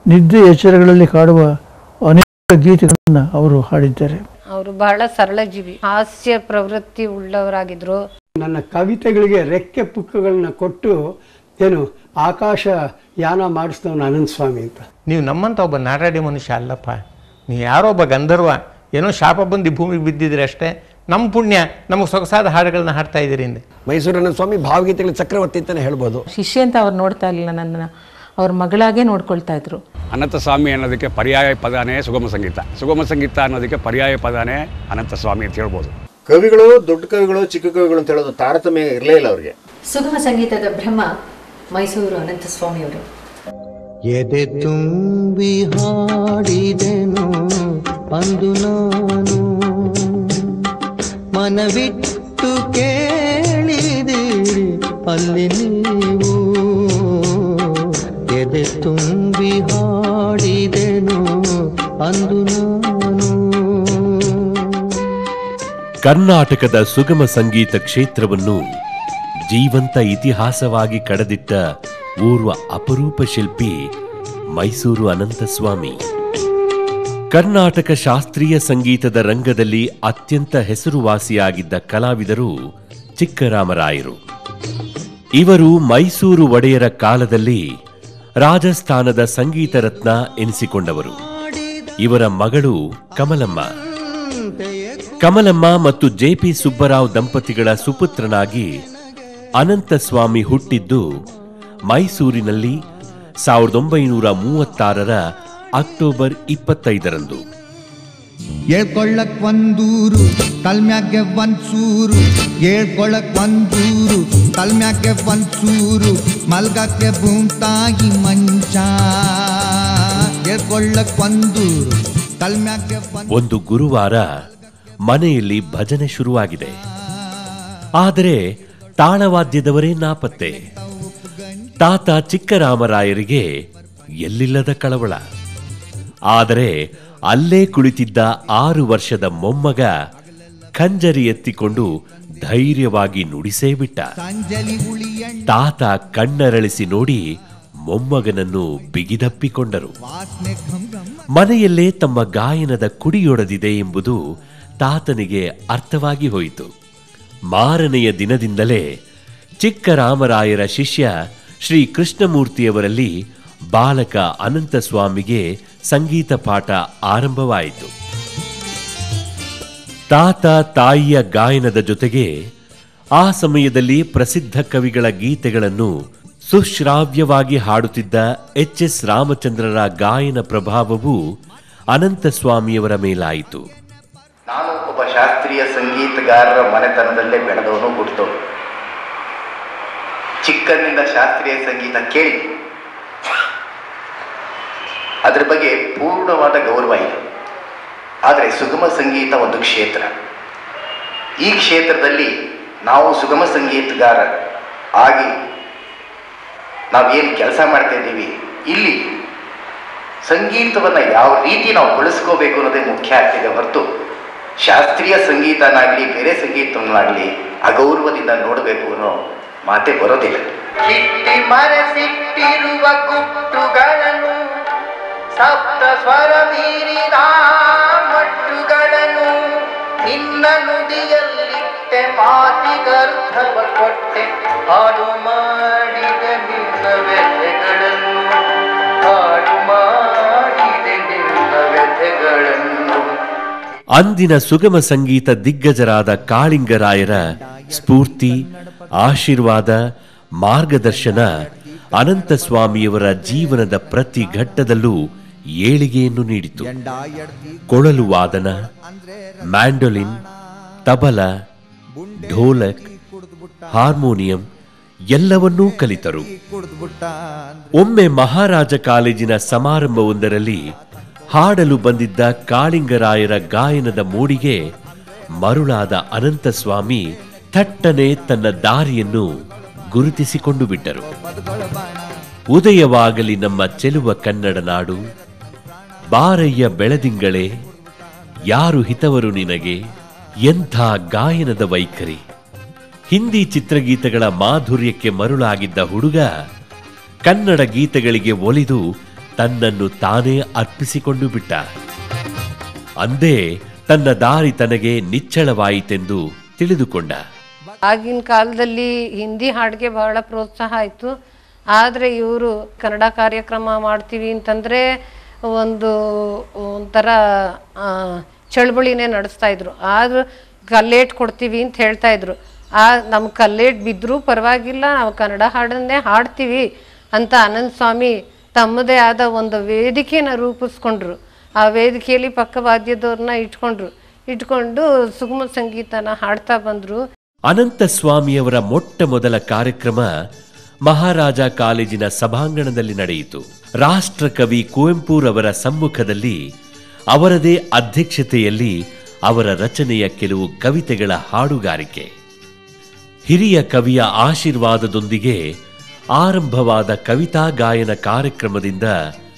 ನಿದ್ದೆ ಎಚ್ಚರಗಳಲ್ಲಿ ಕಾಡುವ ಅನೇಕ ಗೀತೆಗಳನ್ನು ಅವರು ಹಾಡಿದ್ದಾರೆ. ಅವರು ಬಹಳ ಸರಳ ಜೀವಿ, ಹಾಸ್ಯ ಪ್ರವೃತ್ತಿ ಉಳ್ಳವರಾಗಿದ್ರು. ನನ್ನ ಕವಿತೆಗಳಿಗೆ ರೆಕ್ಕೆ ಪುಕ್ಕಗಳನ್ನ ಕೊಟ್ಟು ಏನು ಆಕಾಶ ಯಾನ ಮಾಡಿಸಿದವನು ಅನಂತ ಸ್ವಾಮಿ ಅಂತ. ನೀವು ನಮ್ಮಂಥ ಒಬ್ಬ ನಾರಾಡಿ ಮನುಷ್ಯ ಅಲ್ಲಪ್ಪ, ನೀವು ಯಾರೋ ಒಬ್ಬ ಗಂಧರ್ವ, ಏನೋ ಶಾಪ ಬಂದು ಭೂಮಿಗೆ ಬಿದ್ದಿದ್ರೆ ಅಷ್ಟೇ. ನಮ್ಮ ಪುಣ್ಯ ನಮಗೆ ಸೊಗಸಾದ ಹಾಡುಗಳನ್ನ ಹಾಡ್ತಾ ಇದ್ದೀರಿ ಹಿಂದೆ. ಮೈಸೂರಿನ ಸ್ವಾಮಿ ಭಾವಗೀತೆಗಳ ಚಕ್ರವರ್ತಿ ಅಂತಲೇ ಹೇಳ್ಬೋದು. ಶಿಷ್ಯ ಅಂತ ಅವ್ರು ನೋಡ್ತಾ ಇರಲಿಲ್ಲ, ನನ್ನನ್ನು ಅವ್ರ ಮಗಳಾಗೆ ನೋಡ್ಕೊಳ್ತಾ ಇದ್ರು. ಅನಂತ ಸ್ವಾಮಿ ಅನ್ನೋದಕ್ಕೆ ಪರ್ಯಾಯ ಪದಾನೇ ಸುಗಮ ಸಂಗೀತ, ಸುಗಮ ಸಂಗೀತ ಅನ್ನೋದಕ್ಕೆ ಪರ್ಯಾಯ ಪದಾನೇ ಅನಂತ ಸ್ವಾಮಿ ಅಂತ ಹೇಳ್ಬೋದು. ಕವಿಗಳು ದೊಡ್ಡ ಕವಿಗಳು ಚಿಕ್ಕ ಕವಿಗಳು ಅಂತ ಹೇಳೋದು ತಾರತಮ್ಯ ಇರಲೇ ಇಲ್ಲ ಅವರಿಗೆ. ಸುಗಮ ಸಂಗೀತದ ಬ್ರಹ್ಮ ಮೈಸೂರು ಅನಂತ ಸ್ವಾಮಿಯವರು. ಎದೆ ತುಂಬಿ ಹಾಡಿದೆನು ಅಂದು ನಾನು, ಮನವಿಟ್ಟು ಕೇಳಿದಿರಿ ಅಲ್ಲಿ ನೀವು. ಎದೆ ತುಂಬಿ ಹಾಡಿದೆನು ಅಂದು ನಾನು. ಕರ್ನಾಟಕದ ಸುಗಮ ಸಂಗೀತ ಕ್ಷೇತ್ರವನ್ನು ಜೀವಂತ ಇತಿಹಾಸವಾಗಿ ಕಳೆದಿಟ್ಟ ಓರ್ವ ಅಪರೂಪ ಶಿಲ್ಪಿ ಮೈಸೂರು ಅನಂತಸ್ವಾಮಿ. ಕರ್ನಾಟಕ ಶಾಸ್ತ್ರೀಯ ಸಂಗೀತದ ರಂಗದಲ್ಲಿ ಅತ್ಯಂತ ಹೆಸರುವಾಸಿಯಾಗಿದ್ದ ಕಲಾವಿದರು ಚಿಕ್ಕರಾಮರಾಯರು. ಇವರು ಮೈಸೂರು ಒಡೆಯರ ಕಾಲದಲ್ಲಿ ರಾಜಸ್ಥಾನದ ಸಂಗೀತ ರತ್ನ ಎನಿಸಿಕೊಂಡವರು. ಇವರ ಮಗಳು ಕಮಲಮ್ಮ. ಕಮಲಮ್ಮ ಮತ್ತು ಜೆ.ಪಿ. ಸುಬ್ಬರಾವ್ ದಂಪತಿಗಳ ಸುಪುತ್ರನಾಗಿ ಅನಂತಸ್ವಾಮಿ ಹುಟ್ಟಿದ್ದು ಮೈಸೂರಿನಲ್ಲಿ 1936ರ ಅಕ್ಟೋಬರ್ 25ರಂದು. ಹೇಳ್ಕೊಳ್ಳಕ್ ಒಂದೂರು ಕಲ್ಮ್ಯಾಗೆ ಒಂದ್ಸೂರು, ಹೇಳ್ಕೊಳ್ಳಕ್ ಒಂದೂರು ಕಲ್ಮ್ಯಾಗೆ ಒಂದ್ಸೂರು, ಮಲ್ಗಕ್ಕೆ ಭೂಮ್ತಾಗಿ ಮಂಚ. ಹೇಳ್ಕೊಳ್ಳಕ್ ಒಂದೂರು ಕಲ್ಮ್ಯಾಗೆ ಒಂದು ಗುರುವಾರ ಮನೆಯಲ್ಲಿ ಭಜನೆ ಶುರುವಾಗಿದೆ. ಆದರೆ ತಾಳವಾದ್ಯದವರೇ ನಾಪತ್ತೆ. ತಾತ ಚಿಕ್ಕರಾಮರಾಯರಿಗೆ ಎಲ್ಲಿಲ್ಲದ ಕಳವಳ. ಆದರೆ ಅಲ್ಲೇ ಕುಳಿತಿದ್ದ 6 ವರ್ಷದ ಮೊಮ್ಮಗ ಖಂಜರಿ ಎತ್ತಿಕೊಂಡು ಧೈರ್ಯವಾಗಿ ನುಡಿಸೇ ಬಿಟ್ಟ. ತಾತ ಕಣ್ಣರಳಿಸಿ ನೋಡಿ ಮೊಮ್ಮಗನನ್ನು ಬಿಗಿದಪ್ಪಿಕೊಂಡರು. ಮನೆಯಲ್ಲೇ ತಮ್ಮ ಗಾಯನದ ಕುಡಿಯೊಡೆದಿದೆ ಎಂಬುದು ತಾತನಿಗೆ ಅರ್ಥವಾಗಿ ಹೋಯಿತು. ಮಾರನೆಯ ದಿನದಿಂದಲೇ ಚಿಕ್ಕರಾಮರಾಯರ ಶಿಷ್ಯ ಶ್ರೀ ಕೃಷ್ಣಮೂರ್ತಿಯವರಲ್ಲಿ ಬಾಲಕ ಅನಂತಸ್ವಾಮಿಗೆ ಸಂಗೀತ ಪಾಠ ಆರಂಭವಾಯಿತು. ತಾತ ತಾಯಿಯ ಗಾಯನದ ಜೊತೆಗೆ ಆ ಸಮಯದಲ್ಲಿ ಪ್ರಸಿದ್ಧ ಕವಿಗಳ ಗೀತೆಗಳನ್ನು ಸುಶ್ರಾವ್ಯವಾಗಿ ಹಾಡುತ್ತಿದ್ದ ಎಚ್.ಎಸ್. ರಾಮಚಂದ್ರರ ಗಾಯನ ಪ್ರಭಾವವು ಅನಂತಸ್ವಾಮಿಯವರ ಮೇಲಾಯಿತು. ನಾನು ಒಬ್ಬ ಶಾಸ್ತ್ರೀಯ ಸಂಗೀತಗಾರರ ಮನೆತನದಲ್ಲೇ ಬೆಳೆದವನು, ಹುಟ್ಟಿದವನು. ಚಿಕ್ಕಂದಿನಿಂದ ಶಾಸ್ತ್ರೀಯ ಸಂಗೀತ ಕೇಳಿ ಅದರ ಬಗ್ಗೆ ಪೂರ್ಣವಾದ ಗೌರವ ಇದೆ. ಆದರೆ ಸುಗಮ ಸಂಗೀತ ಒಂದು ಕ್ಷೇತ್ರ. ಈ ಕ್ಷೇತ್ರದಲ್ಲಿ ನಾವು ಸುಗಮ ಸಂಗೀತಗಾರ ಆಗಿ ನಾವೇನು ಕೆಲಸ ಮಾಡ್ತಾ ಇದ್ದೀವಿ, ಇಲ್ಲಿ ಸಂಗೀತವನ್ನು ಯಾವ ರೀತಿ ನಾವು ಬಳಸ್ಕೋಬೇಕು ಅನ್ನೋದೇ ಮುಖ್ಯ ಆಗ್ತಿದೆ ಹೊರತು ಶಾಸ್ತ್ರೀಯ ಸಂಗೀತನಾಗಲಿ ಬೇರೆ ಸಂಗೀತವನ್ನಾಗಲಿ ಅಗೌರವದಿಂದ ನೋಡಬೇಕು ಅನ್ನೋ ಮಾತೆ ಬರೋದಿಲ್ಲ. ಕಿಟ್ಟಿ ಮರೆಸಿಟ್ಟಿರುವ ಗುಟ್ಟುಗಳನ್ನು, ಸಪ್ತ ಸ್ವರ ಮೀರಿದ ಮಟ್ಟುಗಳನ್ನು, ನಿನ್ನ ನುಡಿಯಲ್ಲಿಟ್ಟೆ ಮಾತಿಗರ್ಥವ ಕೊಟ್ಟೆ, ಹಾಡು ಮಾಡಿದ ನಿನ್ನ ವ್ಯಥೆಗಳನ್ನು, ಹಾಡು ಮಾಡಿದ ನಿನ್ನ ವ್ಯಥೆಗಳನ್ನು. ಅಂದಿನ ಸುಗಮ ಸಂಗೀತ ದಿಗ್ಗಜರಾದ ಕಾಳಿಂಗರಾಯರ ಸ್ಫೂರ್ತಿ, ಆಶೀರ್ವಾದ, ಮಾರ್ಗದರ್ಶನ ಅನಂತಸ್ವಾಮಿಯವರ ಜೀವನದ ಪ್ರತಿ ಘಟ್ಟದಲ್ಲೂ ಏಳಿಗೆಯನ್ನು ನೀಡಿತು. ಕೊಳಲು ವಾದನ, ಮ್ಯಾಂಡೋಲಿನ್, ತಬಲ, ಢೋಲಕ್, ಹಾರ್ಮೋನಿಯಂ ಎಲ್ಲವನ್ನೂ ಕಲಿತರು. ಒಮ್ಮೆ ಮಹಾರಾಜ ಕಾಲೇಜಿನ ಸಮಾರಂಭವೊಂದರಲ್ಲಿ ಹಾಡಲು ಬಂದಿದ್ದ ಕಾಳಿಂಗರಾಯರ ಗಾಯನದ ಮೂಡಿಗೆ ಮರುಳಾದ ಅನಂತಸ್ವಾಮಿ ಥಟ್ಟನೆ ತನ್ನ ದಾರಿಯನ್ನು ಗುರುತಿಸಿಕೊಂಡು ಬಿಟ್ಟರು. ಉದಯವಾಗಲಿ ನಮ್ಮ ಚೆಲುವ ಕನ್ನಡ ನಾಡು, ಬಾರಯ್ಯ ಬೆಳದಿಂಗಳೇ, ಯಾರು ಹಿತವರು ನಿನಗೆ, ಎಂಥ ಗಾಯನದ ವೈಖರಿ. ಹಿಂದಿ ಚಿತ್ರಗೀತೆಗಳ ಮಾಧುರ್ಯಕ್ಕೆ ಮರುಳಾಗಿದ್ದ ಹುಡುಗ ಕನ್ನಡ ಗೀತೆಗಳಿಗೆ ಒಲಿದು ತನ್ನನ್ನು ತಾನೇ ಅರ್ಪಿಸಿಕೊಂಡು ಬಿಟ್ಟ. ಅಂದೇ ತನ್ನ ದಾರಿ ತನಗೆ ನಿಚ್ಚಳವಾಯಿತೆಂದು ತಿಳಿದುಕೊಂಡ. ಆಗಿನ ಕಾಲದಲ್ಲಿ ಹಿಂದಿ ಹಾಡಿಗೆ ಬಹಳ ಪ್ರೋತ್ಸಾಹ ಆಯಿತು. ಆದರೆ ಇವರು ಕನ್ನಡ ಕಾರ್ಯಕ್ರಮ ಮಾಡ್ತೀವಿ ಅಂತಂದರೆ ಒಂಥರ ಚಳವಳಿನೇ ನಡೆಸ್ತಾ ಇದ್ರು. ಆದರೂ ಕಲ್ಲೇಟ್ ಕೊಡ್ತೀವಿ ಅಂತ ಹೇಳ್ತಾ ಇದ್ರು. ನಮ್ಮ ಕಲ್ಲೇಟ್ ಬಿದ್ದರೂ ಪರವಾಗಿಲ್ಲ, ನಾವು ಕನ್ನಡ ಹಾಡನ್ನೇ ಹಾಡ್ತೀವಿ ಅಂತ ಆನಂದ ಸ್ವಾಮಿ ತಮ್ಮದೇ ಆದ ಒಂದು ವೇದಿಕೆನ ರೂಪಿಸ್ಕೊಂಡ್ರು. ಆ ವೇದಿಕೆಯಲ್ಲಿ ಪಕ್ಕವಾದ್ಯದವ್ರನ್ನ ಇಟ್ಕೊಂಡು ಸುಗಮ ಸಂಗೀತನ ಹಾಡ್ತಾ ಬಂದರು. ಅನಂತ ಸ್ವಾಮಿಯವರ ಮೊಟ್ಟ ಮೊದಲ ಕಾರ್ಯಕ್ರಮ ಮಹಾರಾಜ ಕಾಲೇಜಿನ ಸಭಾಂಗಣದಲ್ಲಿ ನಡೆಯಿತು. ರಾಷ್ಟ್ರಕವಿ ಕುವೆಂಪುರವರ ಸಮ್ಮುಖದಲ್ಲಿ ಅವರದೇ ಅಧ್ಯಕ್ಷತೆಯಲ್ಲಿ ಅವರ ರಚನೆಯ ಕೆಲವು ಕವಿತೆಗಳ ಹಾಡುಗಾರಿಕೆ. ಹಿರಿಯ ಕವಿಯ ಆಶೀರ್ವಾದದೊಂದಿಗೆ ಆರಂಭವಾದ ಕವಿತಾ ಗಾಯನ ಕಾರ್ಯಕ್ರಮದಿಂದ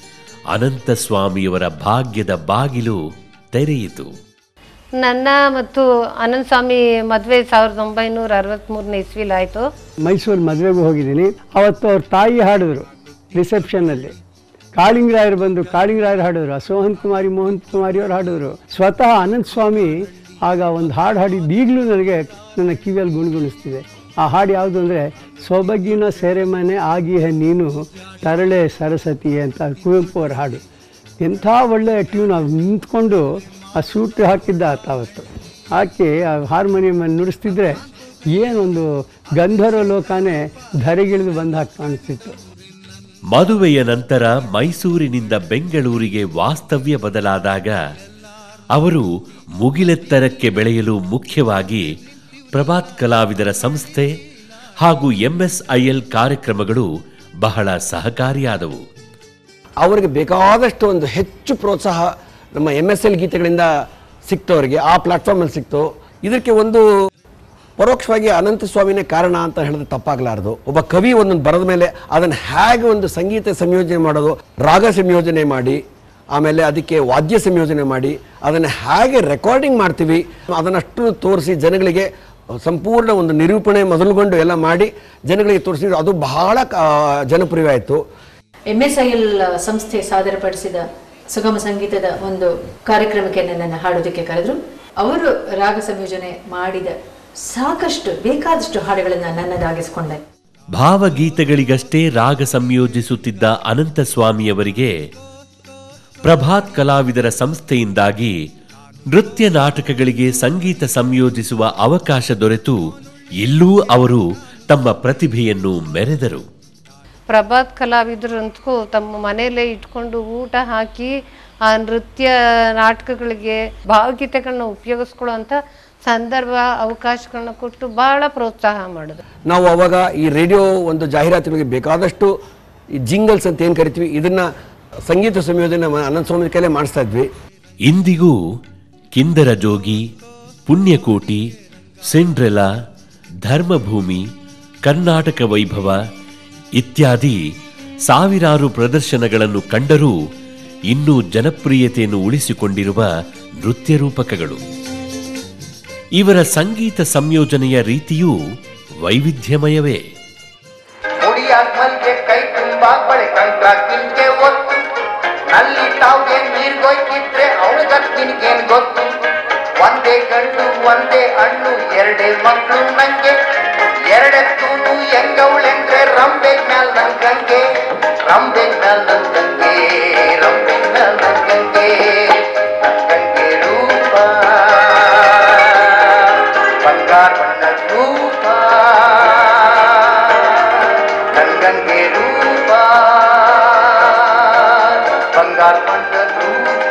ಅನಂತ ಸ್ವಾಮಿಯವರ ಭಾಗ್ಯದ ಬಾಗಿಲು ತೆರೆಯಿತು. ನನ್ನ ಮತ್ತು ಆನಂದ ಸ್ವಾಮಿ ಮದುವೆ 1963ನೇ ಇಸ್ವಿಲಿ ಆಯಿತು. ಮೈಸೂರು ಮದುವೆಗೂ ಹೋಗಿದ್ದೀನಿ. ಅವತ್ತು ಅವ್ರ ತಾಯಿ ಹಾಡಿದ್ರು ರಿಸೆಪ್ಷನ್ನಲ್ಲಿ. ಕಾಳಿಂಗರಾಯರು ಬಂದು ಕಾಳಿಂಗರಾಯರು ಹಾಡಿದ್ರು, ಸೋಹನ್ ಕುಮಾರಿ ಮೋಹನ್ ಕುಮಾರಿ ಅವರು ಹಾಡಿದ್ರು. ಸ್ವತಃ ಅನಂತ ಸ್ವಾಮಿ ಆಗ ಒಂದು ಹಾಡು ಹಾಡಿದ್ದು ಈಗಲೂ ನನಗೆ ನನ್ನ ಕಿವಿಯಲ್ಲಿ ಗುಣಗುಣಿಸ್ತಿದೆ. ಆ ಹಾಡು ಯಾವುದು ಅಂದರೆ, ಸೊಬಗಿನ ಸೆರೆಮನೆ ಆಗಿಹ ನೀನು ತರಳೆ ಸರಸ್ವತಿಯೇ ಅಂತ ಕುವೆಂಪು ಅವರ ಹಾಡು. ಎಂಥ ಒಳ್ಳೆಯ ಟ್ಯೂನ್. ಅವ್ರು ನಿಂತ್ಕೊಂಡು ಆ ಸೂಟ್ ಹಾಕಿದ್ದ ಅವತ್ತು ಹಾಕಿ ಆ ಹಾರ್ಮೋನಿಯಮನ್ನು ನುಡಿಸ್ತಿದ್ರೆ ಏನೊಂದು ಗಂಧರ್ವ ಲೋಕನೇ ಧರೆಗಿಳಿದು ಬಂದ ಹಾಗೆ ಕಾಣಿಸ್ತಿತ್ತು. ಮದುವೆಯ ನಂತರ ಮೈಸೂರಿನಿಂದ ಬೆಂಗಳೂರಿಗೆ ವಾಸ್ತವ್ಯ ಬದಲಾದಾಗ ಅವರು ಮುಗಿಲೆತ್ತರಕ್ಕೆ ಬೆಳೆಯಲು ಮುಖ್ಯವಾಗಿ ಪ್ರಭಾತ್ ಕಲಾವಿದರ ಸಂಸ್ಥೆ ಹಾಗೂ MSIL ಕಾರ್ಯಕ್ರಮಗಳು ಬಹಳ ಸಹಕಾರಿಯಾದವು. ಅವರಿಗೆ ಬೇಕಾದಷ್ಟು ಒಂದು ಹೆಚ್ಚು ಪ್ರೋತ್ಸಾಹ ನಮ್ಮ MSL ಗೀತೆಗಳಿಂದ ಸಿಕ್ತು. ಅವರಿಗೆ ಆ ಪ್ಲಾಟ್ಫಾರ್ಮಲ್ಲಿ ಸಿಕ್ತು. ಇದಕ್ಕೆ ಒಂದು ಪರೋಕ್ಷವಾಗಿ ಅನಂತ ಸ್ವಾಮಿನೇ ಕಾರಣ ಅಂತ ಹೇಳಿದ್ರೆ ತಪ್ಪಾಗಲಾರದು. ಒಬ್ಬ ಕವಿ ಒಂದೊಂದು ಬರೆದ ಮೇಲೆ ಅದನ್ನು ಹೇಗೆ ಒಂದು ಸಂಗೀತ ಸಂಯೋಜನೆ ಮಾಡೋದು, ರಾಗ ಸಂಯೋಜನೆ ಮಾಡಿ, ಆಮೇಲೆ ಅದಕ್ಕೆ ವಾದ್ಯ ಸಂಯೋಜನೆ ಮಾಡಿ, ಅದನ್ನು ಹೇಗೆ ರೆಕಾರ್ಡಿಂಗ್ ಮಾಡ್ತೀವಿ ಅದನ್ನಷ್ಟು ತೋರಿಸಿ ಜನಗಳಿಗೆ ಸಂಪೂರ್ಣ ಒಂದು ನಿರೂಪಣೆ ಮೊದಲುಗೊಂಡು ಎಲ್ಲ ಮಾಡಿ ಜನಗಳಿಗೆ ತೋರಿಸಿದ್ರು. ಅದು ಬಹಳ ಜನಪ್ರಿಯವಾಯಿತು. MSIL ಸಂಸ್ಥೆ ಸಾದರಪಡಿಸಿದ ಸುಗಮ ಸಂಗೀತದ ಒಂದು ಕಾರ್ಯಕ್ರಮಕ್ಕೆ ನನ್ನನ್ನು ಹಾಡೋದಕ್ಕೆ ಕರೆದ್ರು. ಅವರು ರಾಗ ಸಂಯೋಜನೆ ಮಾಡಿದ ಸಾಕಷ್ಟು ಬೇಕಾದಷ್ಟು ಹಾಡುಗಳನ್ನು ನನ್ನದಾಗಿಸಿಕೊಂಡೆ. ಭಾವಗೀತೆಗಳಿಗಷ್ಟೇ ರಾಗ ಸಂಯೋಜಿಸುತ್ತಿದ್ದ ಅನಂತ ಸ್ವಾಮಿಯವರಿಗೆ ಪ್ರಭಾತ್ ಕಲಾವಿದರ ಸಂಸ್ಥೆಯಿಂದಾಗಿ ನೃತ್ಯ ನಾಟಕಗಳಿಗೆ ಸಂಗೀತ ಸಂಯೋಜಿಸುವ ಅವಕಾಶ ದೊರೆತು ಇಲ್ಲೂ ಅವರು ತಮ್ಮ ಪ್ರತಿಭೆಯನ್ನು ಮೆರೆದರು. ಪ್ರಭಾತ್ ಕಲಾವಿದರಂತೂ ತಮ್ಮ ಮನೆಯಲ್ಲೇ ಇಟ್ಕೊಂಡು ಊಟ ಹಾಕಿ ಆ ನೃತ್ಯ ನಾಟಕಗಳಿಗೆ ಭಾವಗೀತೆಗಳನ್ನ ಉಪಯೋಗಿಸ್ಕೊಳ್ಳುವಂಥ ಸಂದರ್ಭ ಅವಕಾಶಗಳನ್ನ ಕೊಟ್ಟು ಬಹಳ ಪ್ರೋತ್ಸಾಹ ಮಾಡಿದ್ರು. ನಾವು ಅವಾಗ ಈ ರೇಡಿಯೋ ಒಂದು ಜಾಹೀರಾತುಗಳಿಗೆ ಬೇಕಾದಷ್ಟು ಈ ಜಿಂಗಲ್ಸ್ ಅಂತ ಏನು ಕರಿತೀವಿ, ಇದನ್ನ ಸಂಗೀತ ಸಂಯೋಜನೆ ಅನಂತ ಸ್ವಾಮಿ ಕೈಲೇ ಮಾಡಿಸ್ತಾ ಇದ್ವಿ. ಇಂದಿಗೂ ಕಿಂದರ ಜೋಗಿ, ಪುಣ್ಯಕೋಟಿ, ಸಿಂಡ್ರೆಲಾ, ಧರ್ಮಭೂಮಿ, ಕರ್ನಾಟಕ ವೈಭವ ಇತ್ಯಾದಿ ಸಾವಿರಾರು ಪ್ರದರ್ಶನಗಳನ್ನು ಕಂಡರೂ ಇನ್ನೂ ಜನಪ್ರಿಯತೆಯನ್ನು ಉಳಿಸಿಕೊಂಡಿರುವ ನೃತ್ಯ ರೂಪಕಗಳು. ಇವರ ಸಂಗೀತ ಸಂಯೋಜನೆಯ ರೀತಿಯೂ ವೈವಿಧ್ಯಮಯವೇ. ಕೈ ತುಂಬಾ ಬಳೆ ಕಂಟ್ರಾಕ್ಟಿನ್ಗೆ ಒತ್ತು ನಲ್ಲಿ ತಾವ್ಗೆ ನೀರ್ಗೊಯ್ತಿದ್ರೆ ಅವಳಿಗೇನ್ ಗೊತ್ತು. ಒಂದೇ ಗಂಡು ಒಂದೇ ಹಣ್ಣು ಎರಡೇ ಮಕ್ಕಳು ನಂಗೆ, ಎರಡೆತ್ತೂನು ಹೆಂಗವಳೆಂದ್ರೆ ರಂಬೆ ಮ್ಯಾಲ್ ನನ್ ಗಂಗೆ, ರಂಬೆ ಮ್ಯಾಲ್ ನನ್ ಗಂಗೆ, ರಂಬೆ ಮ್ಯಾಲ್ ನನ್ ಗಂಗೆ. ಗಂಗೆ ರೂಪ ಬಂಗಾರ ಬಣ್ಣದ ರೂಪ, ನನ್ ಗಂಗೆ ರೂಪ ಬಂಗಾರ ಬಣ್ಣದ ರೂಪ.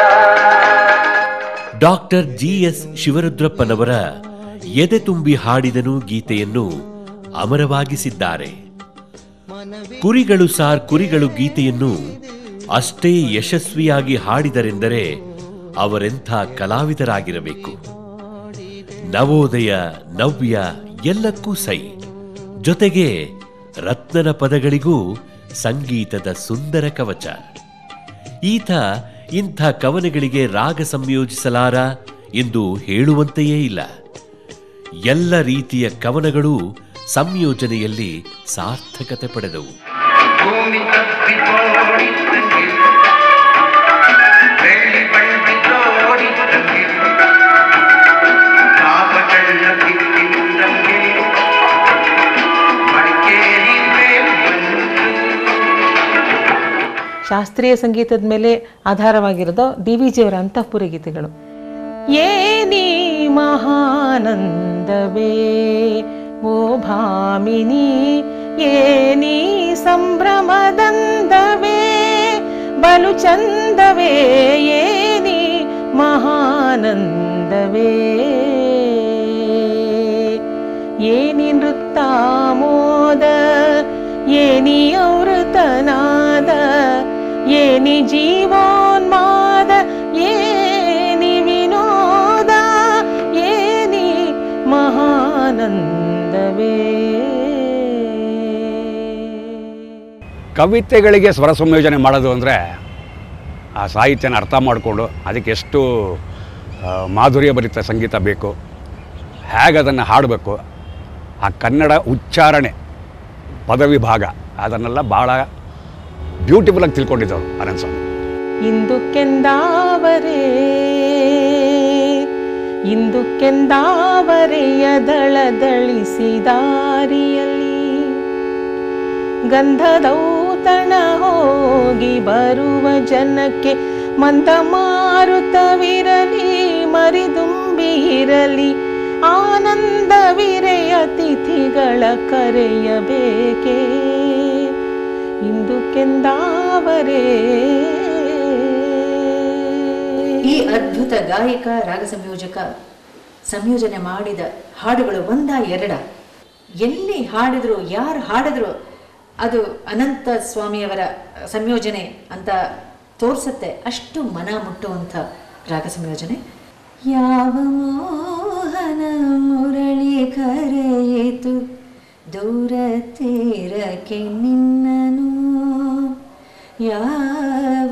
ಡಾಕ್ಟರ್ GS ಶಿವರುದ್ರಪ್ಪನವರ ಎದೆ ತುಂಬಿ ಹಾಡಿದನು ಗೀತೆಯನ್ನು ಅಮರವಾಗಿಸಿದ್ದಾರೆ. ಕುರಿಗಳು ಸಾರ್ ಕುರಿಗಳು ಗೀತೆಯನ್ನು ಅಷ್ಟೇ ಯಶಸ್ವಿಯಾಗಿ ಹಾಡಿದರೆಂದರೆ ಅವರೆಂಥ ಕಲಾವಿದರಾಗಿರಬೇಕು. ನವೋದಯ, ನವ್ಯ ಎಲ್ಲಕ್ಕೂ ಸೈ, ಜೊತೆಗೆ ರತ್ನನ ಪದಗಳಿಗೂ ಸಂಗೀತದ ಸುಂದರ ಕವಚ. ಈತ ಇಂಥ ಕವನಗಳಿಗೆ ರಾಗ ಸಂಯೋಜಿಸಲಾರ ಎಂದು ಹೇಳುವಂತೆಯೇ ಇಲ್ಲ. ಎಲ್ಲ ರೀತಿಯ ಕವನಗಳು ಸಂಯೋಜನೆಯಲ್ಲಿ ಸಾರ್ಥಕತೆ ಪಡೆದವು. ಶಾಸ್ತ್ರೀಯ ಸಂಗೀತದ ಮೇಲೆ ಆಧಾರವಾಗಿರೋದು ಡಿ ವಿ ಜಿಯವರ ಅಂತಃಪುರ ಗೀತೆಗಳು. ಏನಿ ಮಹಾನಂದವೇ ಓ ಭಾಮಿನಿ, ಏನಿ ಸಂಭ್ರಮದಂದವೇ ಬಲು ಚಂದವೇ, ಏನಿ ಮಹಾನಂದವೇ, ಏನಿ ನೃತ್ತಾಮೋದ, ಏನಿ ಔಋತನಾದ, ಏನಿ ಜೀವೋನ್ಮಾದ, ಏನಿ ವಿನೋದ, ಏನಿ ಮಹಾನಂದವೇ. ಕವಿತೆಗಳಿಗೆ ಸ್ವರ ಸಂಯೋಜನೆ ಮಾಡೋದು ಅಂದರೆ ಆ ಸಾಹಿತ್ಯನ ಅರ್ಥ ಮಾಡಿಕೊಂಡು ಅದಕ್ಕೆ ಎಷ್ಟು ಮಾಧುರ್ಯ ಭರಿತ ಸಂಗೀತ ಬೇಕು, ಹೇಗೆ ಅದನ್ನು ಹಾಡಬೇಕು, ಆ ಕನ್ನಡ ಉಚ್ಚಾರಣೆ ಪದವಿಭಾಗ ಅದನ್ನೆಲ್ಲ ಭಾಳ ಬ್ಯೂಟಿಫುಲ್ಲಾಗಿ ತಿಳ್ಕೊಂಡಿದ್ದವರು ಅನಂತ ಸ್ವಾಮಿ. ಇಂದು ಕೆಂದಾವರೆಯ ದಳದಳಿಸಿದಾರಿಯಲ್ಲಿ ಗಂಧದೌತಣ ಹೋಗಿ ಬರುವ ಜನಕ್ಕೆ ಮಂದ ಮಾರುತವಿರಲಿ, ಮರಿದುಂಬಿ ಇರಲಿ, ಆನಂದವಿರೆಯ ತಿಥಿಗಳ ಕರೆಯಬೇಕೆ, ಇಂದು ಕೆಂದಾವರೆ. ಈ ಅದ್ಭುತ ಗಾಯಕ ರಾಗ ಸಂಯೋಜಕ ಸಂಯೋಜನೆ ಮಾಡಿದ ಹಾಡುಗಳು ಒಂದ ಎರಡ, ಎಲ್ಲಿ ಹಾಡಿದ್ರು ಯಾರು ಹಾಡಿದ್ರು ಅದು ಅನಂತ ಸ್ವಾಮಿಯವರ ಸಂಯೋಜನೆ ಅಂತ ತೋರಿಸುತ್ತೆ. ಅಷ್ಟು ಮನ ಮುಟ್ಟುವಂಥ ರಾಗ ಸಂಯೋಜನೆ. ಯಾವ ಮೋಹನ ಮುರಳಿ ಕರೆಯಿತು ದೂರ ತೀರಕ್ಕೆ ನಿನ್ನನು, ಯಾವ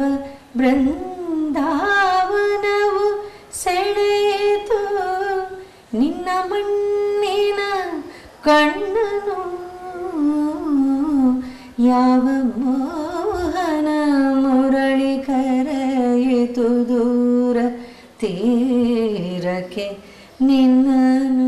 ಬೃಂದಾವನವು ಸೆಳೆಯಿತು ನಿನ್ನ ಮಣ್ಣಿನ ಕಣ್ಣನು, ಯಾವ ಮೋಹನ ಮುರಳಿ ಕರೆಯಿತು ದೂರ ತೀರಕ್ಕೆ ನಿನ್ನನು.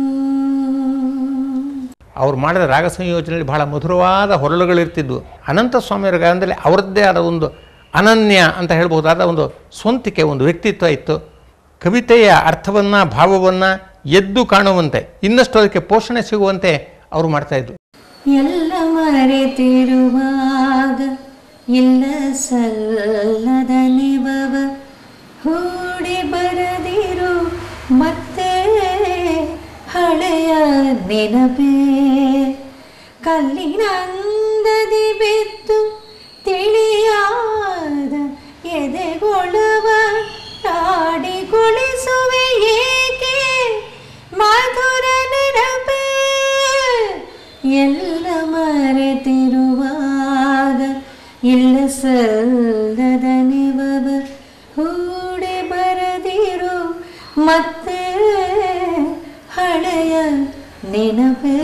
ಅವ್ರು ಮಾಡಿದ ರಾಗ ಸಂಯೋಜನೆಯಲ್ಲಿ ಬಹಳ ಮಧುರವಾದ ಹೊರಳುಗಳಿರ್ತಿದ್ವು. ಅನಂತ ಸ್ವಾಮಿಯವರ ಗಾಯನದಲ್ಲಿ ಅವರದ್ದೇ ಆದ ಒಂದು ಅನನ್ಯ ಅಂತ ಹೇಳ್ಬೋದಾದ ಒಂದು ಸ್ವಂತಿಕೆ, ಒಂದು ವ್ಯಕ್ತಿತ್ವ ಇತ್ತು. ಕವಿತೆಯ ಅರ್ಥವನ್ನು ಭಾವವನ್ನು ಎದ್ದು ಕಾಣುವಂತೆ, ಇನ್ನಷ್ಟು ಅದಕ್ಕೆ ಪೋಷಣೆ ಸಿಗುವಂತೆ ಅವರು ಮಾಡ್ತಾಯಿದ್ರು. ಎಲ್ಲ ಮರೆತಿರುವಾಗ ಇಲ್ಲ ಸಲ್ಲದ ನೆವವ ಹೂಡಿ ಬರದಿರು ಮತ್ತೆ ಹಳೆಯ ನೆನಪೇ, ಕಲ್ಲಿನ ಅಂದದಿ ಬಿದ್ದು ತಿಳಿಯಾದ ಎದೆಗೊಳವ ತಾಡಿಗೊಳಿಸುವೆ ಏಕೆ ಮಧುರ ನೆನಪೇ, ಎಲ್ಲ ಮರೆತಿರುವಾಗ ಇಲ್ಲ ಸಲ್ಲದ ನೆವವ ಹೂಡಿ ಬರದಿರು ಮತ್ತೆ ಹಳೆಯ ನೆನಪೇ.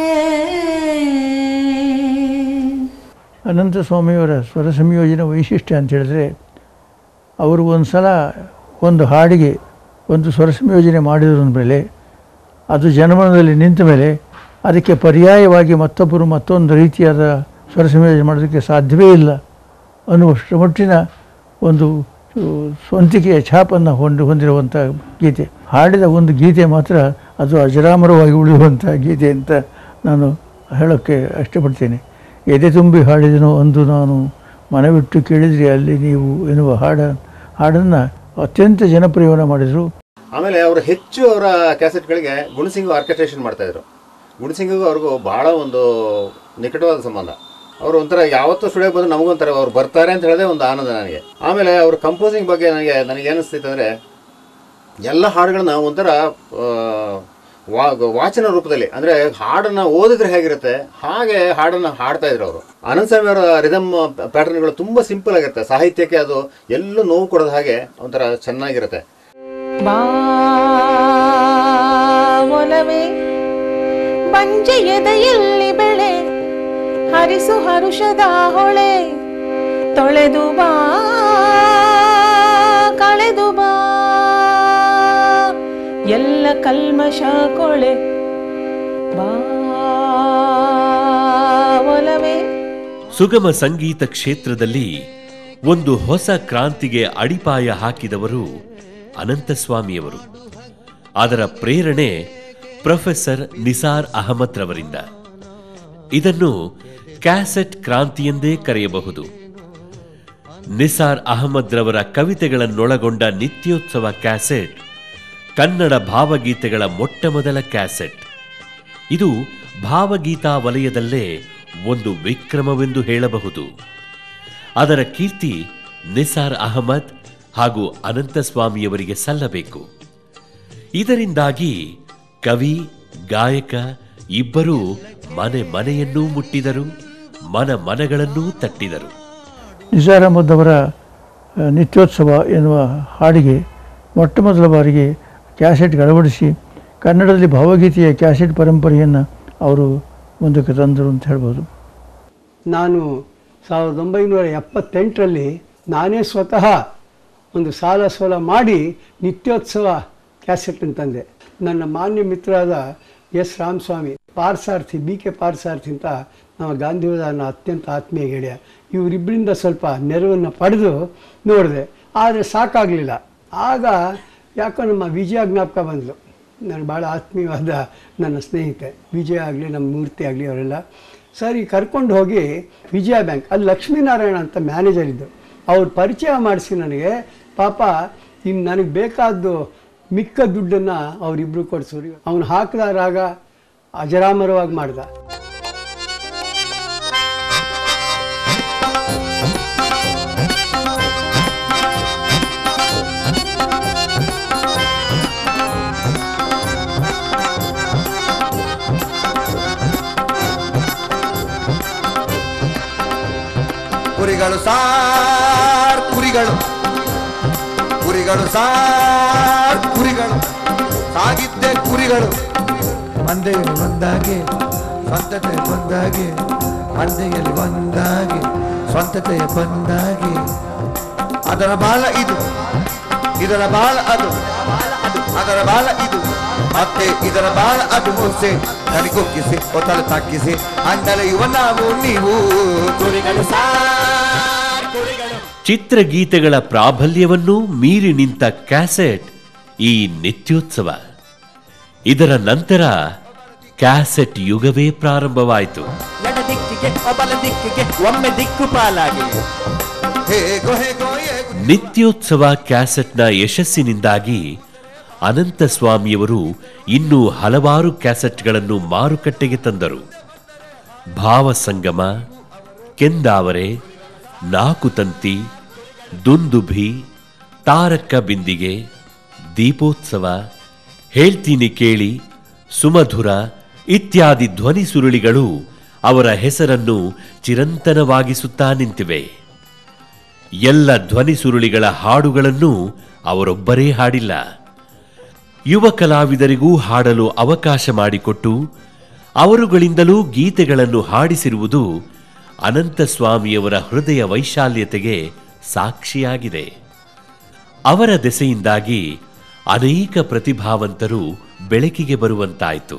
ಅನಂತ ಸ್ವಾಮಿಯವರ ಸ್ವರ ಸಂಯೋಜನೆ ವೈಶಿಷ್ಟ್ಯ ಅಂತ ಹೇಳಿದ್ರೆ, ಅವರು ಒಂದು ಸಲ ಒಂದು ಹಾಡಿಗೆ ಒಂದು ಸ್ವರ ಸಂಯೋಜನೆ ಮಾಡಿದ್ರ ಮೇಲೆ ಅದು ಜನಮನದಲ್ಲಿ ನಿಂತ ಮೇಲೆ ಅದಕ್ಕೆ ಪರ್ಯಾಯವಾಗಿ ಮತ್ತೊಬ್ಬರು ಮತ್ತೊಂದು ರೀತಿಯಾದ ಸ್ವರ ಸಂಯೋಜನೆ ಮಾಡೋದಕ್ಕೆ ಸಾಧ್ಯವೇ ಇಲ್ಲ ಅನ್ನುವಷ್ಟರ ಮಟ್ಟಿನ ಒಂದು ಸ್ವಂತಿಕೆಯ ಛಾಪನ್ನು ಹೊಂದಿರುವಂಥ ಗೀತೆ. ಹಾಡಿದ ಒಂದು ಗೀತೆ ಮಾತ್ರ ಅದು ಅಜರಾಮರವಾಗಿ ಉಳಿಯುವಂಥ ಗೀತೆ ಅಂತ ನಾನು ಹೇಳೋಕ್ಕೆ ಇಷ್ಟಪಡ್ತೇನೆ. ಎದೆ ತುಂಬಿ ಹಾಡಿದನು ಅಂದು ನಾನು ಮನವಿಟ್ಟು ಕೇಳಿದ್ರಿ ಅಲ್ಲಿ ನೀವು ಎನ್ನುವ ಹಾಡನ್ನು ಅತ್ಯಂತ ಜನಪ್ರಿಯವನ್ನು ಮಾಡಿದರು. ಆಮೇಲೆ ಅವರು ಹೆಚ್ಚು ಅವರ ಕ್ಯಾಸೆಟ್ಗಳಿಗೆ ಗುಣಸಿಂಗು ಆರ್ಕೆಸ್ಟ್ರೇಷನ್ ಮಾಡ್ತಾಯಿದ್ರು. ಗುಣಸಿಂಗಿಗೂ ಅವ್ರಿಗೂ ಭಾಳ ಒಂದು ನಿಕಟವಾದ ಸಂಬಂಧ. ಅವರು ಒಂಥರ ಯಾವತ್ತೂ ಸ್ಟುಡಿಯೋಗೆ ಬಂದು ನಮಗೊಂಥರ ಅವ್ರು ಬರ್ತಾರೆ ಅಂತ ಹೇಳಿದ್ರೆ ಒಂದು ಆನಂದ ನನಗೆ. ಆಮೇಲೆ ಅವ್ರ ಕಂಪೋಸಿಂಗ್ ಬಗ್ಗೆ ನನಗೇನಿಸ್ತಿತ್ತು ಅಂದರೆ, ಎಲ್ಲ ಹಾಡುಗಳನ್ನ ಒಂಥರ ವಾಚನ ರೂಪದಲ್ಲಿ, ಅಂದರೆ ಹಾಡನ್ನು ಓದಿದ್ರೆ ಹೇಗಿರುತ್ತೆ ಹಾಗೆ ಹಾಡನ್ನು ಹಾಡ್ತಾಯಿದ್ರು ಅವರು. ಅನಂತ ಸ್ವಾಮಿ ಅವರ ರಿದಮ್ ಪ್ಯಾಟರ್ನ್ಗಳು ತುಂಬ ಸಿಂಪಲ್ ಆಗಿರುತ್ತೆ. ಸಾಹಿತ್ಯಕ್ಕೆ ಅದು ಎಲ್ಲೂ ನೋವು ಕೊಡೋದು ಹಾಗೆ ಒಂಥರ ಚೆನ್ನಾಗಿರುತ್ತೆ. ಬಾವಲವೇ ಬಂಜೆಯದೆಯಲ್ಲಿ ಬೆಳೆ ಹರಿಸು ಹರುಷದ ಹೊಳೆ ತೊಳೆದು ಬಾ ಕಳೆದು ಬಾ ಎಲ್ಲ ಕಲ್ಮಶ ಕೊಳೆ ಬಾವಲವೇ. ಸುಗಮ ಸಂಗೀತ ಕ್ಷೇತ್ರದಲ್ಲಿ ಒಂದು ಹೊಸ ಕ್ರಾಂತಿಗೆ ಅಡಿಪಾಯ ಹಾಕಿದವರು ಅನಂತಸ್ವಾಮಿಯವರು. ಅದರ ಪ್ರೇರಣೆ ಪ್ರೊಫೆಸರ್ ನಿಸಾರ್ ಅಹಮದ್ ರವರಿಂದ. ಇದನ್ನು ಕ್ಯಾಸೆಟ್ ಕ್ರಾಂತಿ ಎಂದೇ ಕರೆಯಬಹುದು. ನಿಸಾರ್ ಅಹಮದ್ ರವರ ಕವಿತೆಗಳನ್ನೊಳಗೊಂಡ ನಿತ್ಯೋತ್ಸವ ಕ್ಯಾಸೆಟ್ ಕನ್ನಡ ಭಾವಗೀತೆಗಳ ಮೊಟ್ಟಮೊದಲ ಕ್ಯಾಸೆಟ್. ಇದು ಭಾವಗೀತಾ ವಲಯದಲ್ಲೇ ಒಂದು ವಿಕ್ರಮವೆಂದು ಹೇಳಬಹುದು. ಅದರ ಕೀರ್ತಿ ನಿಸಾರ್ ಅಹಮದ್ ಹಾಗೂ ಅನಂತಸ್ವಾಮಿಯವರಿಗೆ ಸಲ್ಲಬೇಕು. ಇದರಿಂದಾಗಿ ಕವಿ, ಗಾಯಕ ಇಬ್ಬರೂ ಮನೆ ಮನೆಯನ್ನೂ ಮುಟ್ಟಿದರು, ಮನಗಳನ್ನೂ ತಟ್ಟಿದರು. ನಿಸಾರ್ ಅಹಮದ್ ಅವರ ನಿತ್ಯೋತ್ಸವ ಎನ್ನುವ ಹಾಡಿಗೆ ಮೊಟ್ಟ ಮೊದಲ ಬಾರಿಗೆ ಕ್ಯಾಸೆಟ್ಗೆ ಅಳವಡಿಸಿ ಕನ್ನಡದಲ್ಲಿ ಭಾವಗೀತೆಯ ಕ್ಯಾಸೆಟ್ ಪರಂಪರೆಯನ್ನು ಅವರು ಮುಂದಕ್ಕೆ ತಂದರು ಅಂತ ಹೇಳ್ಬೋದು. ನಾನು 1978ರಲ್ಲಿ ನಾನೇ ಸ್ವತಃ ಒಂದು ಸಾಲ ಸೋಲ ಮಾಡಿ ನಿತ್ಯೋತ್ಸವ ಕ್ಯಾಸೆಟನ್ನು ತಂದೆ. ನನ್ನ ಮಾನ್ಯ ಮಿತ್ರರಾದ ಎಸ್ ರಾಮಸ್ವಾಮಿ ಪಾರ್ಸಾರ್ಥಿ, BK ಪಾರ್ಸಾರ್ಥಿ ಅಂತ ನಮ್ಮ ಗಾಂಧಿವಾದನ ಅತ್ಯಂತ ಆತ್ಮೀಯ ಗೆಳೆಯ, ಇವರಿಬ್ಬರಿಂದ ಸ್ವಲ್ಪ ನೆರವನ್ನು ಪಡೆದು ನೋಡಿದೆ. ಆದರೆ ಸಾಕಾಗಲಿಲ್ಲ. ಆಗ ಯಾಕೋ ನಮ್ಮ ವಿಜಯ ಜ್ಞಾಪಕ ಬಂದಳು. ನನಗೆ ಭಾಳ ಆತ್ಮೀಯವಾದ ನನ್ನ ಸ್ನೇಹಿತೆ ವಿಜಯ ಆಗಲಿ, ನಮ್ಮ ಮೂರ್ತಿ ಆಗಲಿ, ಅವರೆಲ್ಲ ಸರಿ ಕರ್ಕೊಂಡು ಹೋಗಿ ವಿಜಯ ಬ್ಯಾಂಕ್, ಅಲ್ಲಿ ಲಕ್ಷ್ಮೀನಾರಾಯಣ ಅಂತ ಮ್ಯಾನೇಜರ್ ಇದ್ದು, ಅವ್ರು ಪರಿಚಯ ಮಾಡಿಸಿ ನನಗೆ. ಪಾಪ ಇನ್ನು ನನಗೆ ಬೇಕಾದ್ದು ಮಿಕ್ಕ ದುಡ್ಡನ್ನು ಅವರಿಬ್ಬರು ಕೊಡಿಸೋರು. ಅವನು ಹಾಕಿದ ರಾಗ ಅಜರಾಮರವಾಗಿ ಮಾಡ್ದ. ಕುರಿಗಳು ಸಾರ್ ಕುರಿಗಳು, ಕುರಿಗಳು ಸಾರ್ ಕುರಿಗಳು, ಸಾಗಿದ್ದೆ ಕುರಿಗಳು ಮಂದೆಯಲ್ಲಿ ಬಂದಾಗೆ ಸ್ವಂತತೆ ಬಂದಾಗೆ, ಮಂದೆಯಲ್ಲಿ ಬಂದಾಗೆ ಸ್ವಂತತೆಯ ಬಂದಾಗೆ. ಅದರ ಬಾಲ ಇದು, ಇದರ ಬಾಲ ಅದು, ಅದರ ಬಾಲ ಇದು, ಮತ್ತೆ ಇದರ ಬಾಲ ಅದು. ಮುಸೆ ಕರಿಗೊಕ್ಕಿಸಿ ಒತ್ತಲು ತಾಕಿಸಿ ಅಂಡಲೆ ಇವ ನಾವು ನೀವು ಕುರಿಗಳು ಸಾರ್ ಕುರಿಗಳು. ಚಿತ್ರಗೀತೆಗಳ ಪ್ರಾಬಲ್ಯವನ್ನೂ ಮೀರಿ ನಿಂತ ಕ್ಯಾಸೆಟ್ ಈ ನಿತ್ಯೋತ್ಸವ. ಇದರ ನಂತರ ಕ್ಯಾಸೆಟ್ ಯುಗವೇ ಪ್ರಾರಂಭವಾಯಿತು. ಎಡದಿಕ್ಕಿಗೆ ಬಲ ದಿಕ್ಕಿಗೆ ಒಮ್ಮೆ ದಿಕ್ಕು ಪಾಲಾಗಿ ನಿತ್ಯೋತ್ಸವ ಕ್ಯಾಸೆಟ್ನ ಯಶಸ್ಸಿನಿಂದಾಗಿ ಅನಂತಸ್ವಾಮಿಯವರು ಇನ್ನೂ ಹಲವಾರು ಕ್ಯಾಸೆಟ್ಗಳನ್ನು ಮಾರುಕಟ್ಟೆಗೆ ತಂದರು. ಭಾವಸಂಗಮ, ಕೆಂದಾವರೆ, ನಾಕುತಂತಿ, ದುಂದುಭಿ, ತಾರಕ್ಕ ಬಿಂದಿಗೆ, ದೀಪೋತ್ಸವ, ಹೇಳ್ತೀನಿ ಕೇಳಿ, ಸುಮಧುರ ಇತ್ಯಾದಿ ಧ್ವನಿ ಸುರುಳಿಗಳು ಅವರ ಹೆಸರನ್ನು ಚಿರಂತನವಾಗಿಸುತ್ತಾ ನಿಂತಿವೆ. ಎಲ್ಲ ಧ್ವನಿ ಸುರುಳಿಗಳ ಹಾಡುಗಳನ್ನು ಅವರೊಬ್ಬರೇ ಹಾಡಿಲ್ಲ. ಯುವ ಕಲಾವಿದರಿಗೂ ಹಾಡಲು ಅವಕಾಶ ಮಾಡಿಕೊಟ್ಟು ಅವರುಗಳಿಂದಲೂ ಗೀತೆಗಳನ್ನು ಹಾಡಿಸಿರುವುದು ಅನಂತಸ್ವಾಮಿಯವರ ಹೃದಯ ವೈಶಾಲ್ಯತೆಗೆ ಸಾಕ್ಷಿಯಾಗಿದೆ. ಅವರ ದೆಸೆಯಿಂದಾಗಿ ಅನೇಕ ಪ್ರತಿಭಾವಂತರು ಬೆಳಕಿಗೆ ಬರುವಂತಾಯಿತು.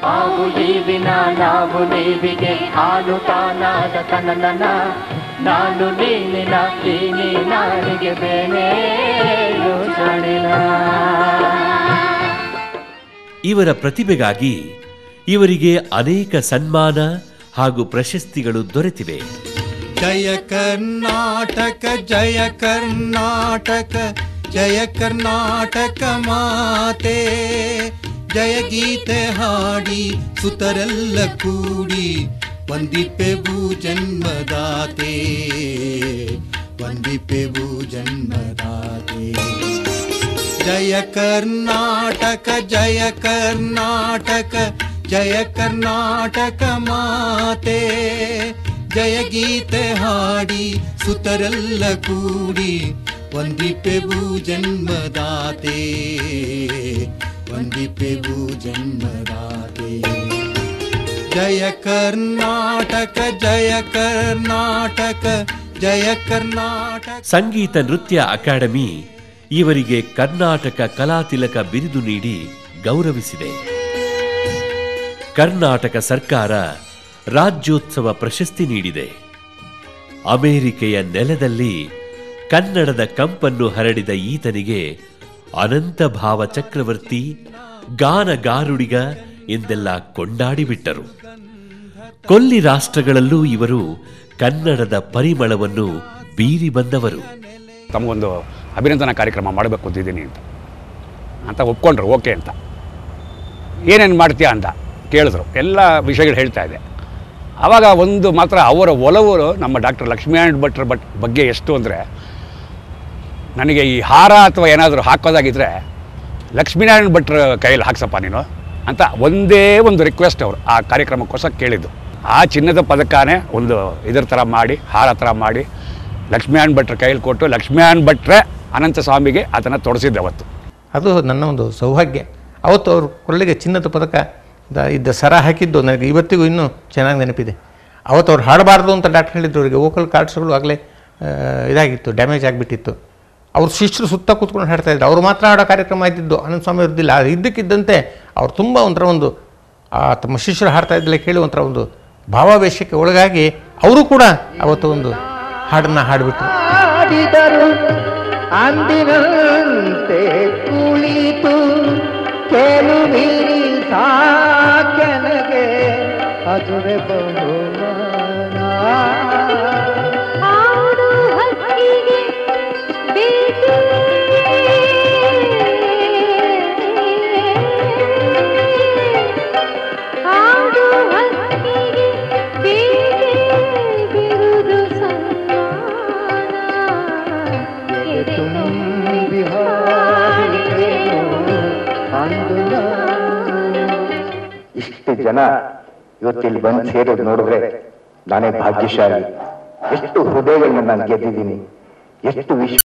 ಇವರ ಪ್ರತಿಭೆಗಾಗಿ ಇವರಿಗೆ ಅನೇಕ ಸನ್ಮಾನ ಹಾಗೂ ಪ್ರಶಸ್ತಿಗಳು ದೊರೆತಿವೆ. ಜಯ ಕರ್ನಾಟಕ ಜಯ ಕರ್ನಾಟಕ ಜಯ ಕರ್ನಾಟಕ ಮಾತೆ, ಜಯ ಗೀತೆ ಹಾಡಿ ಸುತರೆಲ್ಲ ಕೂಡಿ ವಂದಿಪೆವು ಜನ್ಮದಾತೆ, ವಂದಿಪೆವು ಜನ್ಮದಾತೆ. ಜಯ ಕರ್ನಾಟಕ ಜಯ ಕರ್ನಾಟಕ ಜಯ ಕರ್ನಾಟಕ ಮಾತೆ, ಜಯ ಗೀತೆ ಹಾಡಿ ಸುತರೆಲ್ಲ ಕೂಡಿ ವಂದಿಪೆವು ಜನ್ಮದಾತೆ, ವಂದಿಪೆವು ಜನ್ಮದಾತೆ. ಜಯ ಕರ್ನಾಟಕ ಜಯ ಕರ್ನಾಟಕ ಜಯ ಕರ್ನಾಟಕ. ಸಂಗೀತ ನೃತ್ಯ ಅಕಾಡೆಮಿ ಇವರಿಗೆ ಕರ್ನಾಟಕ ಕಲಾತಿಲಕ ಬಿರುದು ನೀಡಿ ಗೌರವಿಸಿದೆ. ಕರ್ನಾಟಕ ಸರ್ಕಾರ ರಾಜ್ಯೋತ್ಸವ ಪ್ರಶಸ್ತಿ ನೀಡಿದೆ. ಅಮೆರಿಕೆಯ ನೆಲದಲ್ಲಿ ಕನ್ನಡದ ಕಂಪನ್ನು ಹರಡಿದ ಈತನಿಗೆ ಅನಂತ ಭಾವ ಚಕ್ರವರ್ತಿ, ಗಾನಗಾರುಡಿಗ ಎಂದೆಲ್ಲ ಕೊಂಡಾಡಿಬಿಟ್ಟರು. ಕೊಲ್ಲಿ ರಾಷ್ಟ್ರಗಳಲ್ಲೂ ಇವರು ಕನ್ನಡದ ಪರಿಮಳವನ್ನು ಬೀರಿ ಬಂದವರು. ತಮಗೊಂದು ಅಭಿನಂದನಾ ಕಾರ್ಯಕ್ರಮ ಮಾಡಬೇಕು ಅಂತಿದ್ದೀನಿ ಅಂತ ಒಪ್ಕೊಂಡ್ರು. ಓಕೆ ಅಂತ. ಏನೇನು ಮಾಡ್ತೀಯಾ ಅಂತ ಕೇಳಿದ್ರು. ಎಲ್ಲ ವಿಷಯಗಳು ಹೇಳ್ತಾ ಇದೆ. ಆವಾಗ ಒಂದು ಮಾತ್ರ ಅವರ ಒಲವು ನಮ್ಮ ಡಾಕ್ಟರ್ ಲಕ್ಷ್ಮೀನಾರಾಯಣ ಭಟ್ರ ಬಗ್ಗೆ ಎಷ್ಟು ಅಂದರೆ, ನನಗೆ ಈ ಹಾರ ಅಥವಾ ಏನಾದರೂ ಹಾಕೋದಾಗಿದ್ದರೆ ಲಕ್ಷ್ಮೀನಾರಾಯಣ ಭಟ್ರ ಕೈಯಲ್ಲಿ ಹಾಕ್ಸಪ್ಪ ನೀನು ಅಂತ ಒಂದೇ ಒಂದು ರಿಕ್ವೆಸ್ಟ್ ಅವರು ಆ ಕಾರ್ಯಕ್ರಮಕ್ಕೋಸ್ಕರ ಕೇಳಿದ್ದು. ಆ ಚಿನ್ನದ ಪದಕನೇ ಒಂದು ಇದರ ಥರ ಮಾಡಿ, ಹಾರ ಥರ ಮಾಡಿ ಲಕ್ಷ್ಮೀನಾರಾಯಣ ಭಟ್ರ ಕೈಯಲ್ಲಿ ಕೊಟ್ಟು, ಲಕ್ಷ್ಮೀನಾರಾಯಣ ಭಟ್ರೆ ಅನಂತ ಸ್ವಾಮಿಗೆ ಅದನ್ನು ತೊಡಸಿದ್ದೆ ಅವತ್ತು. ಅದು ನನ್ನ ಒಂದು ಸೌಭಾಗ್ಯ. ಅವತ್ತು ಅವರು ಕೊಳ್ಳಿಗೆ ಚಿನ್ನದ ಪದಕ ಇದ್ದ ಸರ ಹಾಕಿದ್ದು ನನಗೆ ಇವತ್ತಿಗೂ ಇನ್ನೂ ಚೆನ್ನಾಗಿ ನೆನಪಿದೆ. ಅವತ್ತು ಅವ್ರು ಹಾಡಬಾರ್ದು ಅಂತ ಡಾಕ್ಟರ್ ಹೇಳಿದ್ರು. ಅವರಿಗೆ ವೋಕಲ್ ಕಾರ್ಡ್ಸ್ಗಳು ಆಗಲೇ ಇದಾಗಿತ್ತು, ಡ್ಯಾಮೇಜ್ ಆಗಿಬಿಟ್ಟಿತ್ತು. ಅವ್ರು ಶಿಷ್ಯರು ಸುತ್ತ ಕೂತ್ಕೊಂಡು ಹಾಡ್ತಾಯಿದ್ರು. ಅವರು ಮಾತ್ರ ಹಾಡೋ ಕಾರ್ಯಕ್ರಮ ಇದ್ದಿದ್ದು, ಅನಂತ ಸ್ವಾಮಿ ಅವ್ರದ್ದಿಲ್ಲ. ಇದ್ದಕ್ಕಿದ್ದಂತೆ ಅವ್ರು ತುಂಬ ಒಂಥರ ಒಂದು ತಮ್ಮ ಶಿಷ್ಯರು ಹಾಡ್ತಾ ಇದ್ದಲೇ ಕೇಳಿ ಒಂಥರ ಒಂದು ಭಾವಾವೇಶಕ್ಕೆ ಒಳಗಾಗಿ ಅವರು ಕೂಡ ಅವತ್ತು ಒಂದು ಹಾಡನ್ನು ಹಾಡಿಬಿಟ್ರು. ಅಂದಿನಂತೆ ಕುಳಿತು ಕೆಲುವಿ ಸಾಕೆನಗೆ ಅದುವೆ ಬಹುಮಾನ. ಹಾಡು ಹಕ್ಕಿಗೆ ಬೇಟೆ, ಹಾಡು ಹಕ್ಕಿಗೆ ಬೇಟೆ ಬಿರುದು ಸನ್ಮಾನ. ತುಂಬಿ ಹಾಡಿದೆನು ಅಂದು ಇಷ್ಟು ಜನ ಇವತ್ತಿಲ್ಲಿ ಬಂದು ಸೇರೋದು ನೋಡಿದ್ರೆ ನಾನೇ ಭಾಗ್ಯಶಾಲಿ. ಎಷ್ಟು ಹೃದಯಗಳನ್ನ ನಾನು ಗೆದ್ದಿದ್ದೀನಿ, ಎಷ್ಟು